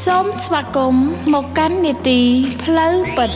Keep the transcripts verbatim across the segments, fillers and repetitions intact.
សូមស្វាគមន៍មកកាន់នីតិផ្លូវពិត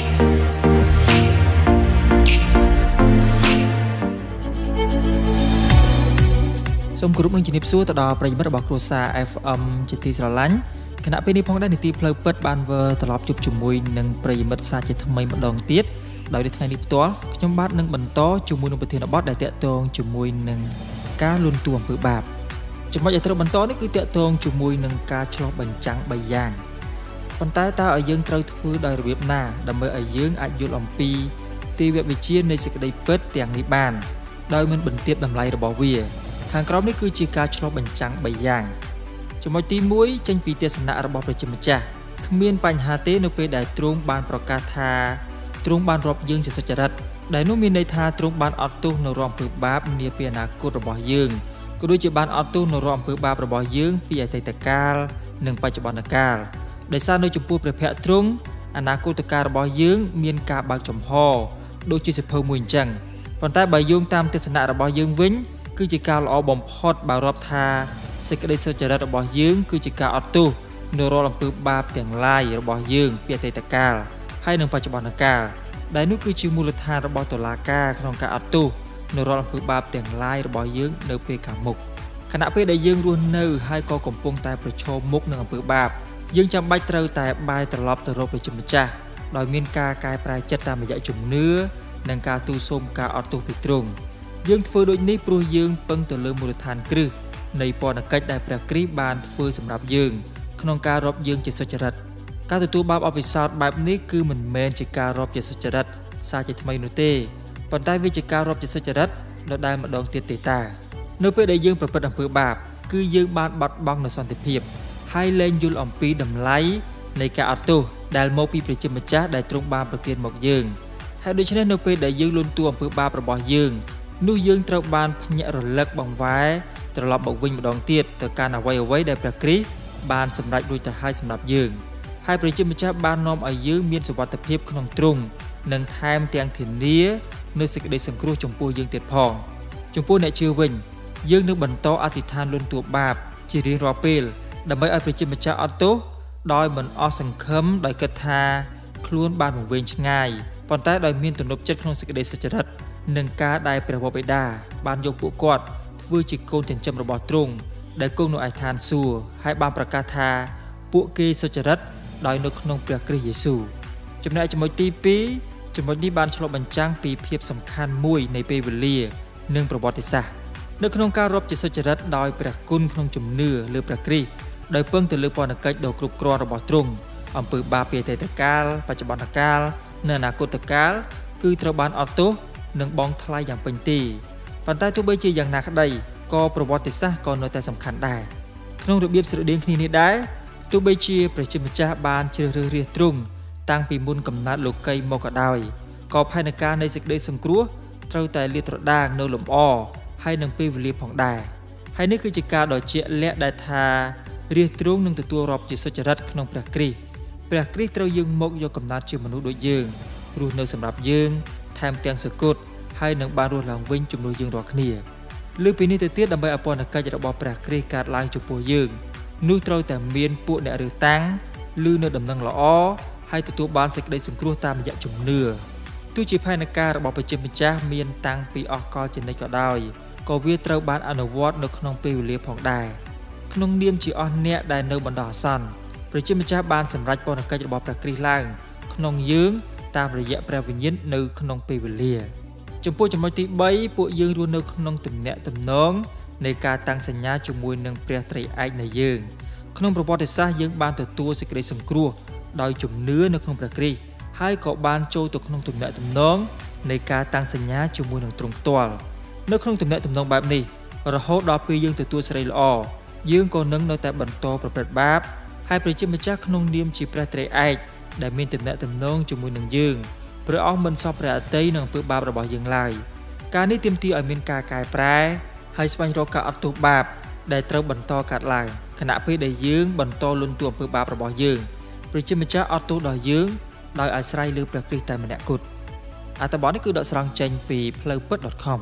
សូមគោរពនឹងជំរាបសួរទៅដល់ប្រិយមិត្តរបស់គ្រួសារ เอฟ เอ็ม ជាទីស្រឡាញ់គណៈពេលនេះផងដែរនីតិផ្លូវពិតបានវិលត្រឡប់ជួបជាមួយនឹងប្រិយមិត្តសាជាថ្មីម្ដងទៀតដោយនៅថ្ងៃនេះផ្ទាល់ខ្ញុំបាទនឹងបន្តជាមួយនឹងប្រធានបទដែលតាក់ទងជាមួយនឹងការលន់តួអំពើបាបចំណុចដែលត្រូវបន្តនេះគឺតាក់ទងជាមួយនឹងការឆ្លោះបញ្ចាំងបីយ៉ាងប៉ុន្តែតើឲ្យយើងត្រូវធ្វើដោយរបៀបណាដើម្បីឲ្យយើងអាចយល់អំពីទេវវិជានៃសេចក្តីពិតទាំងនេះបានដោយមិនបន្ទាបតម្លៃរបស់វាខាងក្រោមនេះគឺជាការឆ្លោះបញ្ចាំងបីយ៉ាងចំណុចទីមួយចេញពីទស្សនៈរបស់ព្រះជាម្ចាស់គ្មានបញ្ហាទេនៅពេលដែលទ្រង់បានប្រកាសថាទ្រង់បានរាប់យើងជាសុចរិតដែលនោះមានន័យថាទ្រង់បានអត់ទោសនៅរាល់អំពើបាបនាពេលអនាគតរបស់យើងក៏ដូចជាបានអត់ទោសនៅរាល់អំពើបាបរបស់យើងពីអតីតកាលនិងបច្ចុប្បន្នកាលដោយសារនៅចំពោះព្រះភ័ក្ត្រទ្រង់អនាគតកាលរបស់យើងមានការបើកចំហដូចជាសិភៅមួយអញ្ចឹងប៉ុន្តែបើយោងតាមទស្សនៈរបស់យើងវិញគឺជាការល្អបំផុតបើរាប់ថាសេចក្តីសុចរិតរបស់យើងគឺជាការអត់ទោសនៅរាល់អំពើបាបទាំងឡាយរបស់យើងពីអតីតកាលហើយនិងបច្ចុប្បន្នកាលដែលនោះគឺជាមូលដ្ឋានរបស់តុលាការក្នុងការអត់ទោសនៅរាល់អំពើបាបទាំងឡាយរបស់យើងនៅពេលខាងមុខខណៈពេលដែលយើងរស់នៅហើយក៏កំពុងតែប្រឈមមុខនឹងអំពើបាបយើងចាំបាច់ត្រូវតែបែរត្រឡប់ទៅរកព្រះជាម្ចាស់ដោយមានការកែប្រែចិត្តតាមរយៈជំនឿនិងការទូលសូមការអត់ទោសពីទ្រង់យើងធ្វើដូចនេះព្រោះយើងពឹងទៅលើមូលដ្ឋានគ្រឹះនៃពរណកិច្ចដែលព្រះគ្រីស្ទបានធ្វើសម្រាប់យើងក្នុងការរាប់យើងជាសុចរិតការទទួលបានអភិសោតបែបនេះគឺមិនមែនជាការរាប់ជាសុចរិតសារជាថ្មីនោះទេប៉ុន្តែវាជាការរាប់ជាសុចរិតដដែលម្ដងទៀតទេតានៅពេលដែលយើងប្រព្រឹត្តអំពើបាបគឺយើងបានបាត់បង់នូវសន្តិភាពហើយលែងយល់អំពីតម្លៃនៃការអត់ទោសដែលមកពីព្រះជាម្ចាស់ដែលទ្រង់បានប្រទានមកយើងហើយដូច្នេះនៅពេលដែលយើងលន់តួអំពើបាបរបស់យើងនោះយើងត្រូវបានភ្ញាក់រលឹកបង្វែរត្រឡប់មកវិញម្ដងទៀតទៅកាន់អ្វីអ្វីដែលព្រះគ្រីស្ទបានសម្រេចរួចទៅហើយសម្រាប់យើងហើយព្រះជាម្ចាស់បាននាំឲ្យយើងមានសុវត្ថិភាពក្នុងទ្រង់និងថែមទាំងធានានូវសេចក្តីសង្គ្រោះចំពោះយើងទៀតផងចំពោះអ្នកជឿវិញយើងនឹងបន្តអធិដ្ឋានលន់តួបាបជារៀងរាល់ពេលដើម្បីឲ្យព្រះជាម្ចាស់អត់ទោសដោយមិនអស់សង្ឃឹមដោយគិតថាខ្លួនបានវង្វេងឆ្ងាយប៉ុន្តែដោយមានទំនុកចិត្តក្នុងសេចក្តីសុចរិតនឹងការដែលព្រះវរបិតាបានយកពួកគាត់ធ្វើជាកូនចិញ្ចឹមរបស់ទ្រង់ដែលគង់នៅឯឋានសួគ៌ហើយបានប្រកាសថាពួកគេសុចរិតដោយនៅក្នុងព្រះគ្រីស្ទយេស៊ូវចំណែកចំណុចទីពីរចំណុចនេះបានឆ្លុះបញ្ចាំងពីភាពសំខាន់មួយនៃពេលវេលានិងប្រវត្តិសាស្ត្រនៅក្នុងការរាប់ជាសុចរិតដោយព្រះគុណក្នុងជំនឿលើព្រះគ្រីស្ទដោយពឹងទៅលើពរណកិច្ចដ៏គ្រប់គ្រាន់របស់ទ្រង់អំពើបាបពីអតីតកាលបច្ចុប្បន្នកាលនិងអនាគតកាលគឺត្រូវបានអត់ទោសនិងបង់ថ្លៃយ៉ាងពេញទីប៉ុន្តែទោះបីជាយ៉ាងណាក្តីក៏ប្រវត្តិសាស្ត្រក៏នៅតែសំខាន់ដែរក្នុងរបៀបស្រដៀងគ្នានេះដែរទោះបីជាព្រះជាម្ចាស់បានជ្រើសរើសរាស្ត្រទ្រង់តាំងពីមុនកំណើតលោកីមកក៏ដោយក៏ផែនការនៃសេចក្តីសង្គ្រោះត្រូវតែលាតត្រដាងនៅលំអហើយនឹងពេលវេលាផងដែរហើយនេះគឺជាការដ៏ជាក់លាក់ដែលថារាស្ត្រទ្រង់នឹងទទួលរាប់ជាសុចរិតក្នុងព្រះគ្រីស្ទព្រះគ្រីស្ទត្រូវយើងមកយកកំណើតជាមនុស្សដូចយើងរស់នៅសម្រាប់យើងថែមទាំងសគត់ហើយនឹងបានរស់ឡើងវិញជំនួសយើងរាល់គ្នាលើពីនេះទៅទៀតដើម្បីឲ្យពរណកិច្ចរបស់ព្រះគ្រីស្ទកើតឡើងចំពោះយើងនោះត្រូវតែមានពួកអ្នករើសតាំងឬនៅដំណឹងល្អហើយទទួលបានសេចក្តីសង្គ្រោះតាមរយៈជំនឿទោះជាផែនការរបស់ព្រះជាម្ចាស់មានតាំងពីអស់កលជានិច្ចក៏ដោយក៏វាត្រូវបានអនុវត្តនៅក្នុងពេលវេលាផងដែរក្នុងនាមជាអស់អ្នកដែលនៅបណ្ដោះអាសន្នព្រះជាម្ចាស់បានសម្រេចពរណកិច្ចរបស់ព្រះគ្រីស្ទឡើងក្នុងយើងតាមរយៈព្រះវិញ្ញាណនៅក្នុងពេលវេលាចំពោះចំណុចទីបីពួកយើងរស់នៅក្នុងទំនាក់ទំនងនៃការតាំងសញ្ញាជាមួយនឹងព្រះត្រីឯកនៃយើងក្នុងប្រវត្តិសាស្ត្រយើងបានទទួលសេចក្តីសង្គ្រោះដោយជំនឿនៅក្នុងព្រះគ្រីស្ទហើយក៏បានចូលទៅក្នុងទំនាក់ទំនងនៃការតាំងសញ្ញាជាមួយនឹងទ្រង់ផ្ទាល់នៅក្នុងទំនាក់ទំនងបែបនេះរហូតដល់ពេលយើងទទួលសេរីល្អយើងក៏នឹងនៅតែបន្តប្រព្រឹត្តបាបហើយព្រះជាម្ចាស់ក្នុងនាមជាព្រះត្រីឯកដែលមានទំនាក់ទំនងជាមួយនឹងយើងព្រះអង្គមិនសពព្រះអតីតនឹងអំពើបាបរបស់យើងឡើយការនេះទាមទារឲ្យមានការកែប្រែហើយស្វែងរកការអត់ទោសបាបដែលត្រូវបន្តកើតឡើងខណៈពេលដែលយើងបន្តលន់តួអំពើបាបរបស់យើងព្រះជាម្ចាស់អត់ទោសដល់យើងដោយអាស្រ័យលើព្រះគ្រីស្ទតែម្នាក់គត់អត្ថបទនេះគឺដកស្រង់ចេញពីផ្លូវពិត .com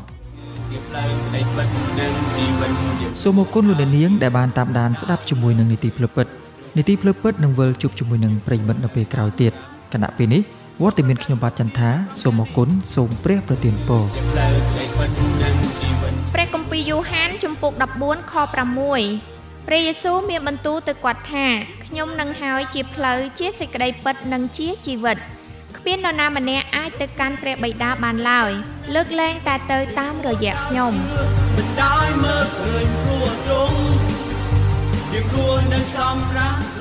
សូមអរគុណលោកអ្នកនាងដែលបានតាមដានស្ដាប់ជាមួយនឹងនីតិផ្លូវពិតនីតិភ្លើពិតនឹងវិលជួបជាមួយនឹងប្រិយមិត្តនៅពេលក្រោយទៀតគណៈពេលនេះវត្តមានខ្ញុំបាទចន្ទថាសូមអរគុណសូមព្រះប្រទានពរព្រះគម្ពីរយ៉ូហានជំពូកដប់បួនខប្រាំមួយព្រះយេស៊ូវមានបន្ទូលទៅគាត់ថាខ្ញុំនឹងហើយជាផ្លូវជាសេចក្តីពិតនិងជាជីវិតគ្មាននរណាម្នាក់អាចទៅកាន់ព្រះបិតាបានឡើយលើកលែងតែទៅតាមរយៈខ្ញុំមិនได้មើលឃើញព្រោះទ្រង់យើងគួរនឹងសម្រាប់